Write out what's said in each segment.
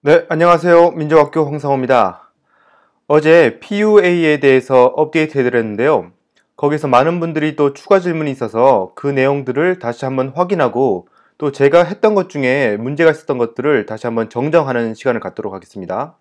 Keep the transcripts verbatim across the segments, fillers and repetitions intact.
네, 안녕하세요. 민족학교 홍상호입니다. 어제 피유에이에 대해서 업데이트 해드렸는데요. 거기서 많은 분들이 또 추가 질문이 있어서 그 내용들을 다시 한번 확인하고 또 제가 했던 것 중에 문제가 있었던 것들을 다시 한번 정정하는 시간을 갖도록 하겠습니다.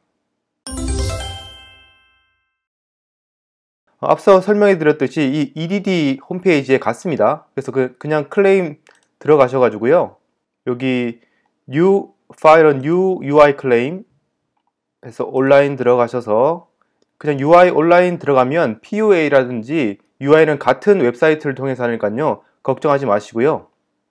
앞서 설명해 드렸듯이 이 이디디 홈페이지에 갔습니다. 그래서 그 그냥 클레임 들어가셔가지고요. 여기 New File a New 유아이 Claim 해서 온라인 들어가셔서 그냥 유아이 온라인 들어가면 피유에이라든지 유아이는 같은 웹사이트를 통해서 하니까요. 걱정하지 마시고요.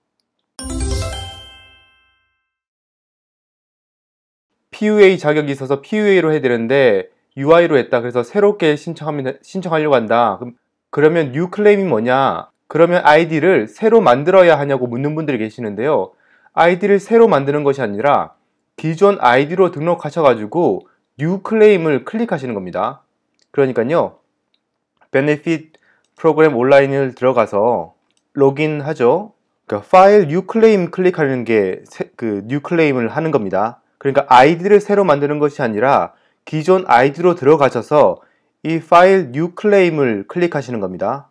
피유에이 자격이 있어서 피유에이로 해야 되는데 유아이로 했다. 그래서 새롭게 신청하면, 신청하려고 한다. 그럼, 그러면 new claim이 뭐냐? 그러면 아이디를 새로 만들어야 하냐고 묻는 분들이 계시는데요. 아이디를 새로 만드는 것이 아니라 기존 아이디로 등록하셔가지고 new claim을 클릭하시는 겁니다. 그러니까요. benefit 프로그램 온라인을 들어가서 로그인하죠. 그러니까 파일 new claim 클릭하는 게 그 new claim을 하는 겁니다. 그러니까 아이디를 새로 만드는 것이 아니라 기존 아이디로 들어가셔서 이 파일 new claim을 클릭하시는 겁니다.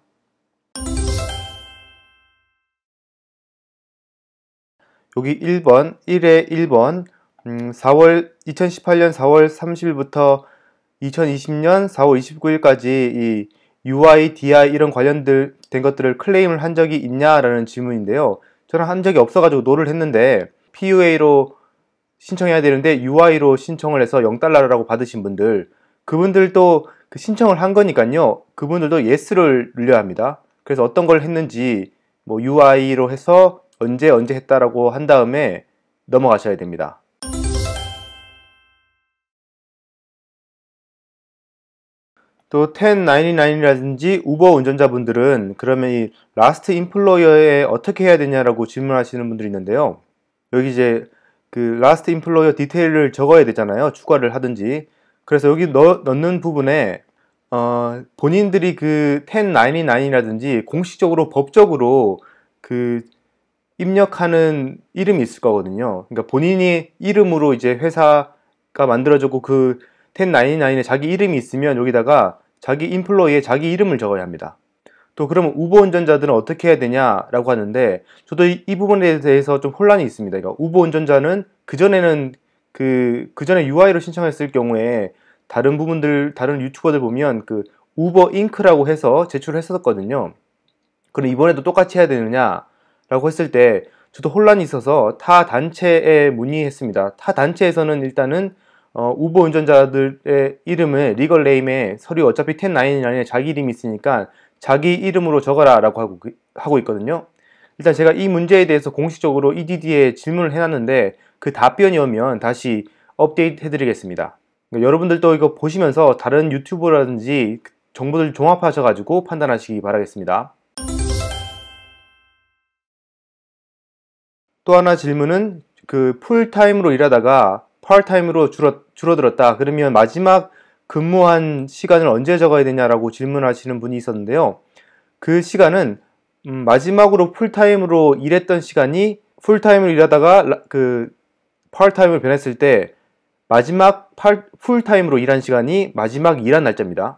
여기 일 번, 일에 일 번, 음, 사월, 이천십팔년 사월 삼십일부터 이천이십년 사월 이십구일까지 이 유아이, 디아이 이런 관련된 것들을 클레임을 한 적이 있냐라는 질문인데요. 저는 한 적이 없어가지고 노를 했는데 피유에이로 신청해야 되는데 유아이로 신청을 해서 영 달러라고 받으신 분들, 그분들도 그 신청을 한 거니까요. 그분들도 예스를 눌려야 합니다. 그래서 어떤 걸 했는지 뭐 유아이로 해서 언제 언제 했다라고 한 다음에 넘어가셔야 됩니다. 또 텐나인티나인이라든지 우버 운전자분들은 그러면 이 라스트 임플로이어에 어떻게 해야 되냐라고 질문하시는 분들이 있는데요. 여기 이제 그 라스트 임플로이어 디테일을 적어야 되잖아요. 추가를 하든지. 그래서 여기 넣, 넣는 부분에 어, 본인들이 그 텐나인티나인이라든지 공식적으로 법적으로 그 입력하는 이름이 있을 거거든요. 그러니까 본인이 이름으로 이제 회사가 만들어졌고 그 텐나인티나인에 자기 이름이 있으면 여기다가 자기 인플로이에 자기 이름을 적어야 합니다. 또 그러면 우버 운전자들은 어떻게 해야 되냐라고 하는데 저도 이, 이 부분에 대해서 좀 혼란이 있습니다. 그러니까 우버 운전자는 그전에는 그, 그전에 유아이로 신청했을 경우에 다른 부분들, 다른 유튜버들 보면 그 우버 잉크라고 해서 제출을 했었거든요. 그럼 이번에도 똑같이 해야 되느냐라고 했을 때 저도 혼란이 있어서 타 단체에 문의했습니다. 타 단체에서는 일단은 어, 우버 운전자들의 이름을 리걸 네임에 서류 어차피 텐나인티나인에 자기 이름이 있으니까 자기 이름으로 적어라 라고 하고, 하고 있거든요. 일단 제가 이 문제에 대해서 공식적으로 이디디에 질문을 해놨는데 그 답변이 오면 다시 업데이트 해드리겠습니다. 그러니까 여러분들도 이거 보시면서 다른 유튜브라든지 정보들 종합하셔가지고 판단하시기 바라겠습니다. 또 하나 질문은 그 풀타임으로 일하다가 파트타임으로 줄어, 줄어들었다. 그러면 마지막 근무한 시간을 언제 적어야 되냐라고 질문하시는 분이 있었는데요. 그 시간은 음, 마지막으로 풀타임으로 일했던 시간이 풀타임으로 일하다가 그 파트타임으로 변했을 때 마지막 팔, 풀타임으로 일한 시간이 마지막 일한 날짜입니다.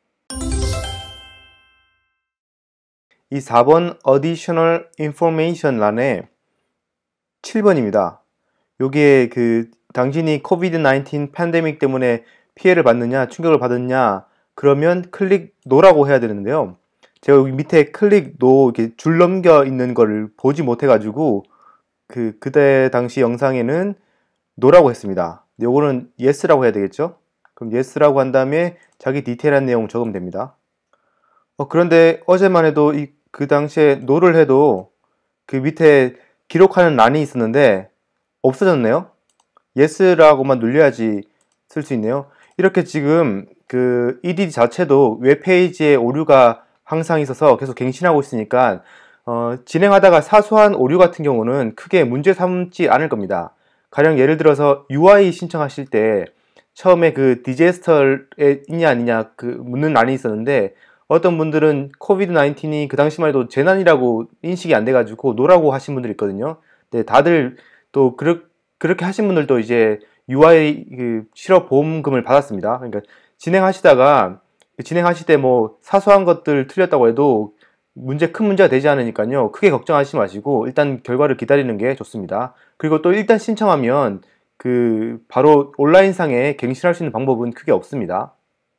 이 사 번 Additional Information 란에 칠 번입니다. 여기에 그 당신이 코비드 나인틴 팬데믹 때문에 피해를 받느냐, 충격을 받았냐, 그러면 클릭 노라고 해야 되는데요. 제가 여기 밑에 클릭 노 이렇게 줄 넘겨 있는 거를 보지 못해가지고 그 그때 당시 영상에는 노라고 했습니다. 요거는 yes라고 해야 되겠죠? 그럼 yes라고 한 다음에 자기 디테일한 내용 적으면 됩니다. 어, 그런데 어제만 해도 이, 그 당시에 노를 해도 그 밑에 기록하는 란이 있었는데 없어졌네요. yes라고만 눌려야지 쓸 수 있네요. 이렇게 지금 그 이디디 자체도 웹페이지에 오류가 항상 있어서 계속 갱신하고 있으니까 어, 진행하다가 사소한 오류 같은 경우는 크게 문제 삼지 않을 겁니다. 가령 예를 들어서 유아이 신청하실 때 처음에 그 디제스터에 있냐 아니냐 그 묻는 란이 있었는데 어떤 분들은 코비드 나인틴이 그 당시만 해도 재난이라고 인식이 안 돼가지고 노라고 하신 분들이 있거든요. 네, 다들 또 그렇, 그렇게 하신 분들도 이제 유아이 그 실업 보험금을 받았습니다. 그러니까 진행하시다가 진행하실 때 뭐 사소한 것들 틀렸다고 해도 문제 큰 문제가 되지 않으니까요. 크게 걱정하지 마시고 일단 결과를 기다리는 게 좋습니다. 그리고 또 일단 신청하면 그 바로 온라인상에 갱신할 수 있는 방법은 크게 없습니다.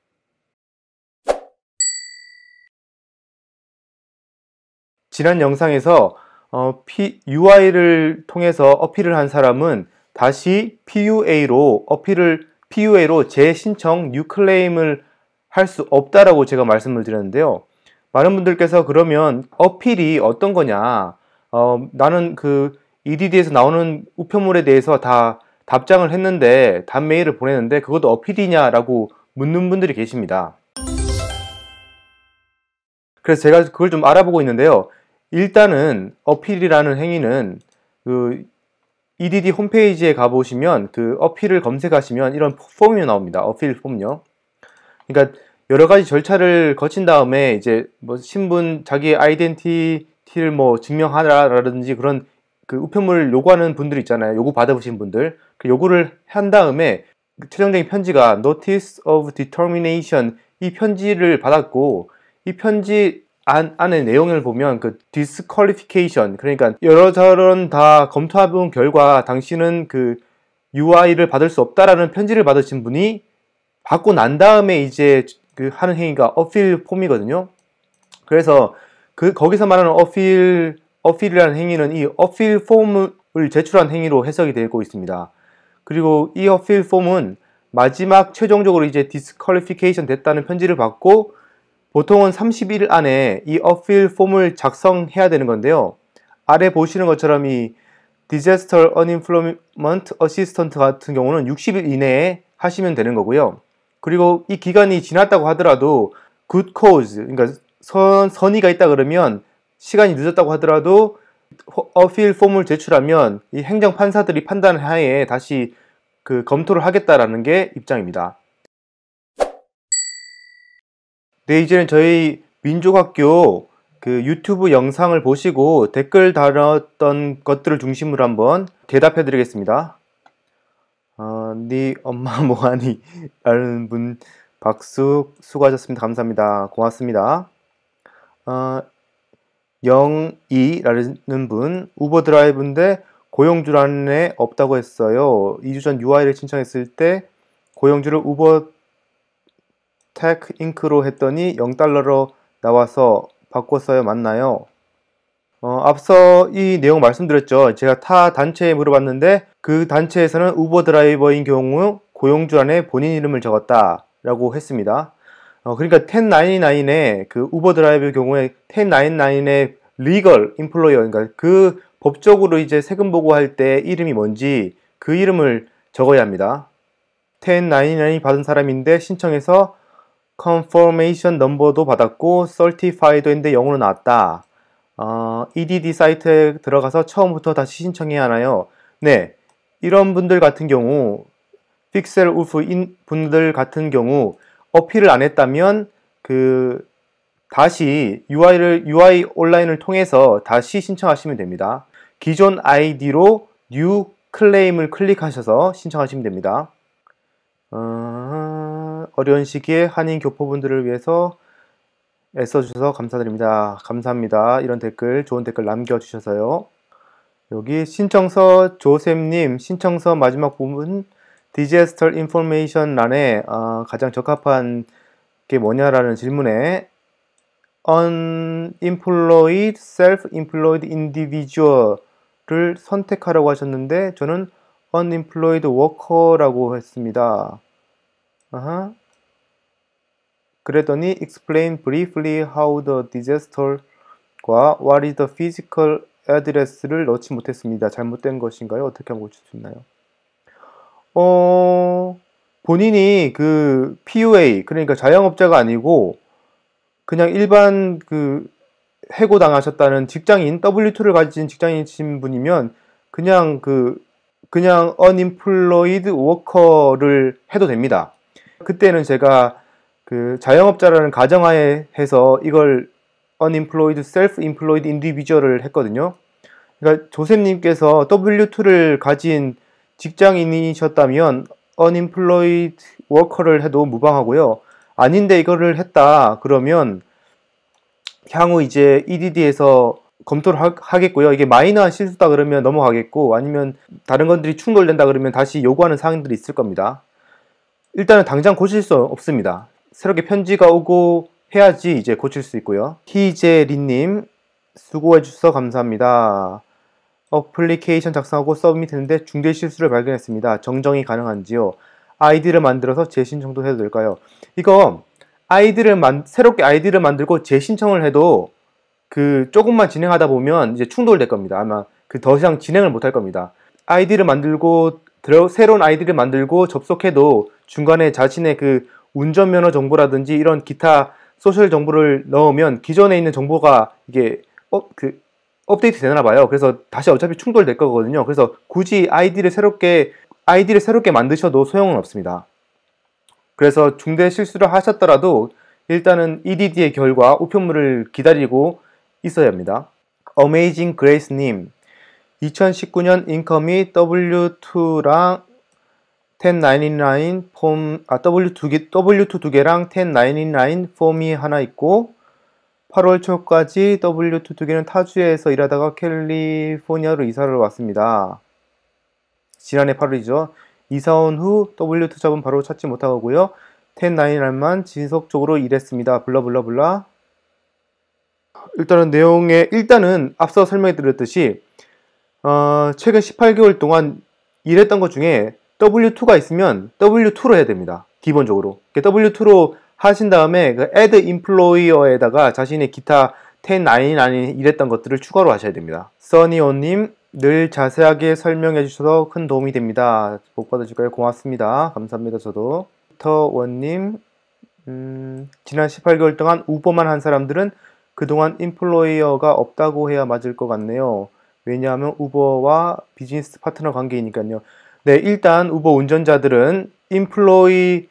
지난 영상에서 어, P, 유아이를 통해서 어필을 한 사람은 다시 피유에이로 어필을 피유에이로 재신청 뉴클레임을 할 수 없다라고 제가 말씀을 드렸는데요. 많은 분들께서 그러면 어필이 어떤 거냐? 어, 나는 그 이디디에서 나오는 우편물에 대해서 다 답장을 했는데 답 메일을 보내는데 그것도 어필이냐라고 묻는 분들이 계십니다. 그래서 제가 그걸 좀 알아보고 있는데요. 일단은 어필이라는 행위는 그 이디디 홈페이지에 가보시면 그 어필을 검색하시면 이런 폼이 나옵니다. 어필 폼요. 그러니까 여러 가지 절차를 거친 다음에 이제 뭐 신분, 자기의 아이덴티티를 뭐 증명하라라든지 그런 그 우편물을 요구하는 분들 있잖아요. 요구 받아보신 분들. 그 요구를 한 다음에 최종적인 편지가 Notice of Determination 이 편지를 받았고 이 편지 안, 안의 내용을 보면 그 disqualification 그러니까 여러저런 다 검토해본 결과 당신은 그 유아이를 받을 수 없다라는 편지를 받으신 분이 받고 난 다음에 이제 그 하는 행위가 어필 폼이거든요. 그래서 그 거기서 말하는 어필 어필이라는 행위는 이 어필 폼을 제출한 행위로 해석이 되고 있습니다. 그리고 이 어필 폼은 마지막 최종적으로 이제 disqualification 됐다는 편지를 받고 보통은 삼십 일 안에 이 어필 폼을 작성해야 되는 건데요. 아래 보시는 것처럼 이 Disaster Unemployment Assistant 같은 경우는 육십 일 이내에 하시면 되는 거고요. 그리고 이 기간이 지났다고 하더라도 good cause, 그러니까 선, 선의가 있다 그러면 시간이 늦었다고 하더라도 어필 폼을 제출하면 이 행정판사들이 판단하에 다시 그 검토를 하겠다라는 게 입장입니다. 네, 이제는 저희 민족학교 그 유튜브 영상을 보시고 댓글 달았던 것들을 중심으로 한번 대답해 드리겠습니다. 어, 네 엄마 뭐하니? 라는 분 박수 수고하셨습니다. 감사합니다. 고맙습니다. 어, 영이라는 분 우버 드라이브인데 고용주 안에 없다고 했어요. 이 주 전 유아이를 신청했을 때 고용주를 우버 테크 잉크로 했더니 영 달러로 나와서 바꿨어요. 맞나요? 어, 앞서 이 내용 말씀드렸죠. 제가 타 단체에 물어봤는데 그 단체에서는 우버 드라이버인 경우 고용주 안에 본인 이름을 적었다 라고 했습니다. 어, 그러니까 텐나인티나인의 그 우버 드라이버의 경우에 텐나인티나인의 legal employer, 그러니까 그 법적으로 이제 세금 보고할 때 이름이 뭔지 그 이름을 적어야 합니다. 텐나인티나인 받은 사람인데 신청해서 confirmation number도 받았고 certified도 했는데 영어로 나왔다. 어, 이디디 사이트에 들어가서 처음부터 다시 신청해야 하나요? 네, 이런 분들 같은 경우 픽셀 울프 분들 같은 경우 어필을 안 했다면 그 다시 유아이를 유아이 온라인을 통해서 다시 신청하시면 됩니다. 기존 아이디로 뉴 클레임을 클릭하셔서 신청하시면 됩니다. 어, 어려운 시기에 한인 교포분들을 위해서 애써주셔서 감사드립니다. 감사합니다. 이런 댓글, 좋은 댓글 남겨주셔서요. 여기 신청서 조셉님 신청서 마지막 부분 Disaster Information 란에 어, 가장 적합한 게 뭐냐라는 질문에 Unemployed, Self-Employed Individual을 선택하라고 하셨는데 저는 Unemployed Worker라고 했습니다. 아하. 그랬더니 explain briefly how the disaster과 what is the physical address를 넣지 못했습니다. 잘못된 것인가요? 어떻게 하면 고칠 수 있나요? 어, 본인이 그 피유에이, 그러니까 자영업자가 아니고 그냥 일반 그 해고 당하셨다는 직장인, 더블유 투를 가진 직장인이신 분이면 그냥 그 그냥 unemployed worker를 해도 됩니다. 그때는 제가 그 자영업자라는 가정하에 해서 이걸 unemployed, self-employed individual을 했거든요. 그러니까 조셉님께서 더블유 투를 가진 직장인이셨다면 unemployed worker를 해도 무방하고요. 아닌데 이거를 했다 그러면 향후 이제 이디디에서 검토를 하, 하겠고요. 이게 마이너한 실수다 그러면 넘어가겠고, 아니면 다른 것들이 충돌된다 그러면 다시 요구하는 사항들이 있을 겁니다. 일단은 당장 고칠 수 없습니다. 새롭게 편지가 오고 해야지 이제 고칠 수 있고요. 희재리님 수고해 주셔서 감사합니다. 어플리케이션 작성하고 서브밋했는데 중대 실수를 발견했습니다. 정정이 가능한지요? 아이디를 만들어서 재신청도 해도 될까요? 이거 아이디를 만 새롭게 아이디를 만들고 재신청을 해도 그 조금만 진행하다 보면 이제 충돌될 겁니다. 아마 그 더 이상 진행을 못 할 겁니다. 아이디를 만들고 들어, 새로운 아이디를 만들고 접속해도 중간에 자신의 그 운전면허 정보라든지 이런 기타 소셜 정보를 넣으면 기존에 있는 정보가 이게 어, 그 업데이트 되나 봐요. 그래서 다시 어차피 충돌될 거거든요. 그래서 굳이 아이디를 새롭게 아이디를 새롭게 만드셔도 소용은 없습니다. 그래서 중대 실수를 하셨더라도 일단은 이디디의 결과 우편물을 기다리고 있어야 합니다. Amazing Grace님 이천십구 년 인컴이 더블유 투랑 텐나인티나인 폼, 아, 더블유 투 개, 더블유 투 두 개랑 텐나인티나인 폼이 하나 있고 팔월 초까지 더블유 투 두 개는 타주에서 일하다가 캘리포니아로 이사를 왔습니다. 지난해 팔월이죠. 이사 온 후 더블유 투 잡은 바로 찾지 못하고요. 텐나인티나인만 지속적으로 일했습니다. 블라블라블라. 일단은 내용에 일단은 앞서 설명해 드렸듯이 어, 최근 십팔 개월 동안 일했던 것 중에 더블유 투가 있으면 더블유 투로 해야 됩니다. 기본적으로. 더블유 투로 하신 다음에 그 add employer에다가 자신의 기타 텐나인티나인 일했던 것들을 추가로 하셔야 됩니다. 써니온님 늘 자세하게 설명해 주셔서 큰 도움이 됩니다. 복 받으실까요? 고맙습니다. 감사합니다. 저도. 터원님 음, 지난 십팔 개월 동안 우버만 한 사람들은 그동안 인플로이어가 없다고 해야 맞을 것 같네요. 왜냐하면 우버와 비즈니스 파트너 관계이니까요. 네, 일단 우버 운전자들은 인플로이어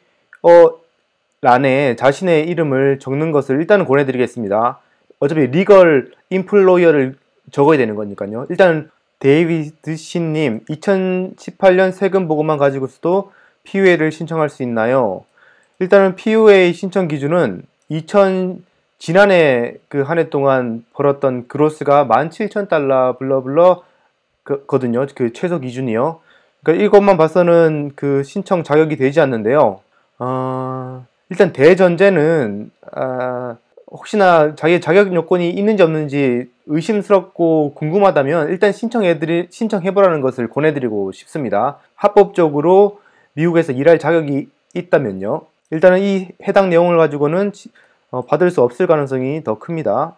란에 자신의 이름을 적는 것을 일단은 권해드리겠습니다. 어차피 리걸 인플로이어를 적어야 되는 거니까요. 일단 데이비드 씨님 이천십팔 년 세금 보고만 가지고서도 피유에이를 신청할 수 있나요? 일단은 피유에이 신청 기준은 이천 지난해 그 한 해 동안 벌었던 그로스가 만 칠천 달러 블러블러 그, 거든요. 그 최소 기준이요. 그러니까 이것만 봐서는 그 신청 자격이 되지 않는데요. 어, 일단 대전제는 아, 혹시나 자기의 자격 요건이 있는지 없는지 의심스럽고 궁금하다면 일단 신청해드리, 신청해보라는 것을 권해드리고 싶습니다. 합법적으로 미국에서 일할 자격이 있다면요. 일단은 이 해당 내용을 가지고는 어, 받을 수 없을 가능성이 더 큽니다.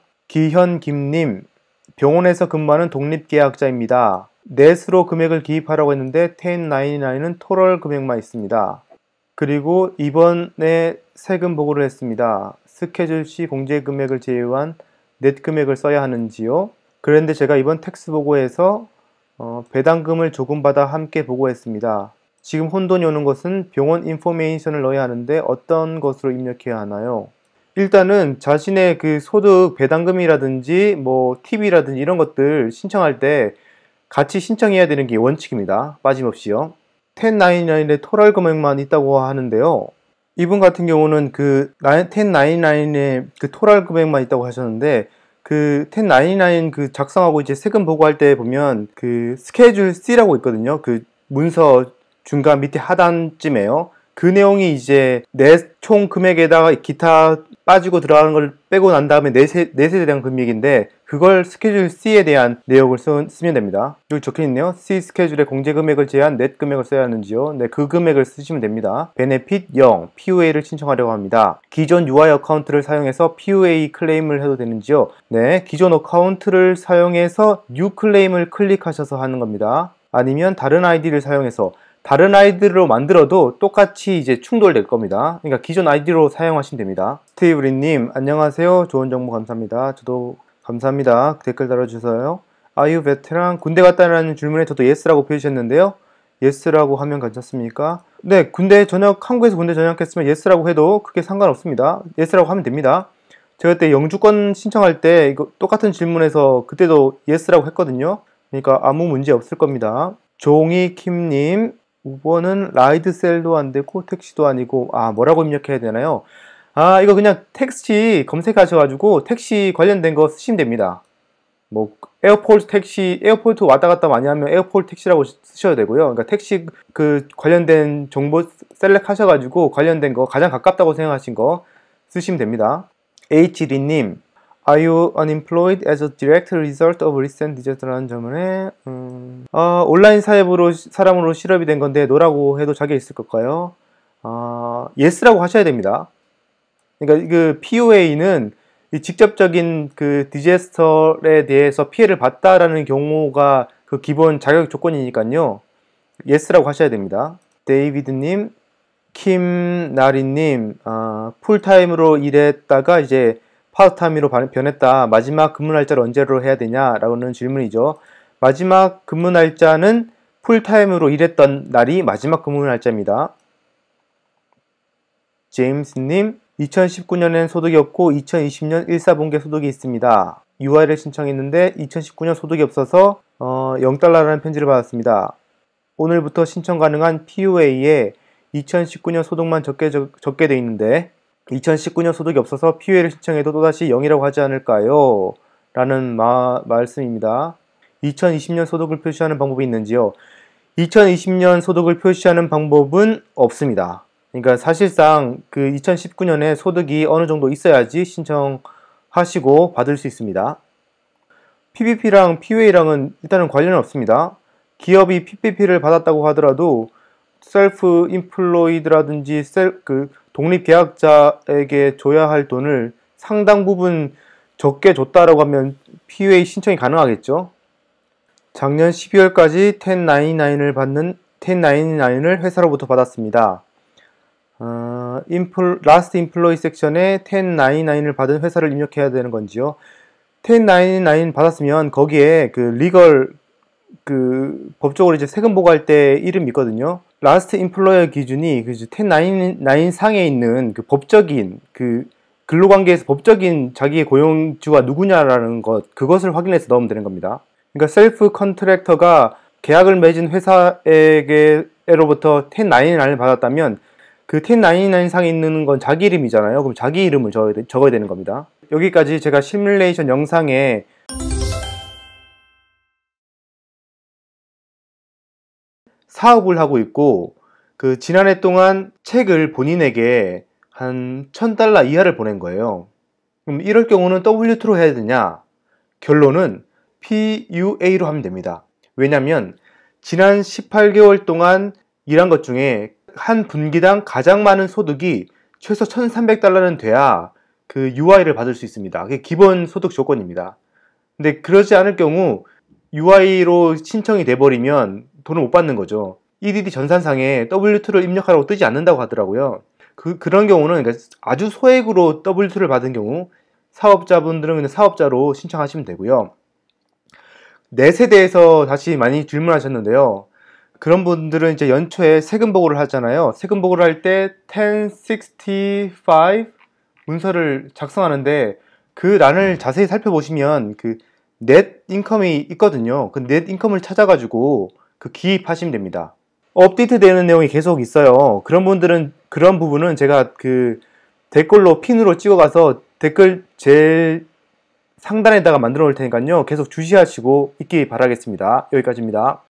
기현김님 병원에서 근무하는 독립계약자입니다. 넷으로 금액을 기입하라고 했는데 텐나인티나인은 토럴 금액만 있습니다. 그리고 이번에 세금 보고를 했습니다. 스케줄 시 공제 금액을 제외한 넷 금액을 써야 하는지요? 그런데 제가 이번 텍스 보고에서 어, 배당금을 조금 받아 함께 보고했습니다. 지금 혼돈이 오는 것은 병원 인포메이션을 넣어야 하는데 어떤 것으로 입력해야 하나요? 일단은 자신의 그 소득 배당금이라든지 뭐 팁이라든지 이런 것들 신청할 때 같이 신청해야 되는 게 원칙입니다. 빠짐없이요. 텐나인티나인의 토럴 금액만 있다고 하는데요. 이분 같은 경우는 그 텐나인티나인의 그 토럴 금액만 있다고 하셨는데 그 텐나인티나인 그 작성하고 이제 세금 보고할 때 보면 그 스케줄 C라고 있거든요. 그 문서 중간 밑에 하단쯤에요. 그 내용이 이제 내 총 금액에다가 기타 빠지고 들어가는 걸 빼고 난 다음에 넷에, 넷에 대한 금액인데 그걸 스케줄 C에 대한 내용을 쓰, 쓰면 됩니다. 여기 적혀있네요. C 스케줄의 공제 금액을 제한 넷 금액을 써야 하는지요. 네, 그 금액을 쓰시면 됩니다. 베네핏 영, 피유에이를 신청하려고 합니다. 기존 유아이 어카운트를 사용해서 피유에이 클레임을 해도 되는지요. 네, 기존 어카운트를 사용해서 뉴 클레임을 클릭하셔서 하는 겁니다. 아니면 다른 아이디를 사용해서 다른 아이디로 만들어도 똑같이 이제 충돌될 겁니다. 그러니까 기존 아이디로 사용하시면 됩니다. 스테이브리님 안녕하세요. 좋은 정보 감사합니다. 저도 감사합니다. 댓글 달아주셔서요. 아유 베테랑 군대 갔다라는 질문에 저도 예스라고 표시했는데요. 예스라고 하면 괜찮습니까? 네, 군대 전역 한국에서 군대 전역했으면 예스라고 해도 크게 상관없습니다. 예스라고 하면 됩니다. 제가 그때 영주권 신청할 때 이거 똑같은 질문에서 그때도 예스라고 했거든요. 그러니까 아무 문제 없을 겁니다. 종이킴님, 오 번은 라이드셀도 안 되고 택시도 아니고, 아, 뭐라고 입력해야 되나요? 아, 이거 그냥 택시 검색하셔가지고 택시 관련된 거 쓰시면 됩니다. 뭐 에어포트 택시, 에어포트 왔다 갔다 많이 하면 에어포트 택시라고 쓰셔야 되고요. 그러니까 택시 그 관련된 정보 셀렉 하셔가지고 관련된 거 가장 가깝다고 생각하신 거 쓰시면 됩니다. 에이치디님, Are you unemployed as a direct result of recent disaster라는 점에 음, 어, 온라인 사업으로 사람으로 실업이 된 건데 노라고 해도 자기가 있을 걸까요? 어, yes라고 하셔야 됩니다. 그러니까 그 피오에이는 직접적인 그 디제스터에 대해서 피해를 봤다라는 경우가 그 기본 자격 조건이니까요. yes라고 하셔야 됩니다. 데이비드님, 킴나리님, 아, 풀타임으로 일했다가 이제 파트타임으로 변했다. 마지막 근무 날짜를 언제로 해야 되냐라는 질문이죠. 마지막 근무 날짜는 풀타임으로 일했던 날이 마지막 근무 날짜입니다. 제임스님, 이천십구 년엔 소득이 없고 이천이십 년 일 사 분기 소득이 있습니다. 유아일을 신청했는데 이천십구 년 소득이 없어서 어, 영 달러라는 편지를 받았습니다. 오늘부터 신청 가능한 피오에이에 이천십구 년 소득만 적게, 적, 적게 돼 있는데 이천십구 년 소득이 없어서 피오에이를 신청해도 또다시 영이라고 하지 않을까요? 라는 마, 말씀입니다. 이천이십 년 소득을 표시하는 방법이 있는지요? 이천이십 년 소득을 표시하는 방법은 없습니다. 그러니까 사실상 그 이천십구 년에 소득이 어느 정도 있어야지 신청하시고 받을 수 있습니다. 피피피랑 피오에이랑은 일단은 관련은 없습니다. 기업이 피피피를 받았다고 하더라도 셀프 인플로이드라든지 셀, 그 독립계약자에게 줘야 할 돈을 상당 부분 적게 줬다라고 하면 피오에이 신청이 가능하겠죠. 작년 십이월까지 텐나인티나인을 받는 텐나인티나인을 회사로부터 받았습니다. 어, 인플, 라스트 인플로이 섹션에 텐나인티나인을 받은 회사를 입력해야 되는 건지요. 텐나인티나인 받았으면 거기에 그 리걸 그 법적으로 이제 세금 보고할 때 이름이 있거든요. 라스트 인플로이어 기준이 그 텐나인티나인 상에 있는 그 법적인 그 근로관계에서 법적인 자기의 고용주가 누구냐라는 것, 그것을 확인해서 넣으면 되는 겁니다. 그러니까 셀프 컨트랙터가 계약을 맺은 회사에게로부터 텐나인티나인을 받았다면 그 텐나인티나인 상에 있는 건 자기 이름이잖아요. 그럼 자기 이름을 적어야, 되, 적어야 되는 겁니다. 여기까지 제가 시뮬레이션 영상에 사업을 하고 있고 그 지난해 동안 책을 본인에게 한 천 달러 이하를 보낸 거예요. 그럼 이럴 경우는 더블유 투로 해야 되냐? 결론은 피유에이로 하면 됩니다. 왜냐면 지난 십팔 개월 동안 일한 것 중에 한 분기당 가장 많은 소득이 최소 천삼백 달러는 돼야 그 유아이를 받을 수 있습니다. 그게 기본 소득 조건입니다. 근데 그러지 않을 경우 유아이로 신청이 돼버리면 돈을 못 받는 거죠. 이디디 전산상에 더블유 투를 입력하라고 뜨지 않는다고 하더라고요. 그, 그런 경우는 그러니까 아주 소액으로 더블유 투를 받은 경우 사업자분들은 그냥 사업자로 신청하시면 되고요. 넷에 대해서 다시 많이 질문하셨는데요. 그런 분들은 이제 연초에 세금 보고를 하잖아요. 세금 보고를 할 때 천육십오 문서를 작성하는데 그 란을 자세히 살펴보시면 그 넷 인컴이 있거든요. 그 넷 인컴을 찾아가지고 그 기입하시면 됩니다. 업데이트 되는 내용이 계속 있어요. 그런 분들은 그런 부분은 제가 그 댓글로 핀으로 찍어가서 댓글 제일 상단에다가 만들어 놓을 테니까요. 계속 주시하시고 있기 바라겠습니다. 여기까지입니다.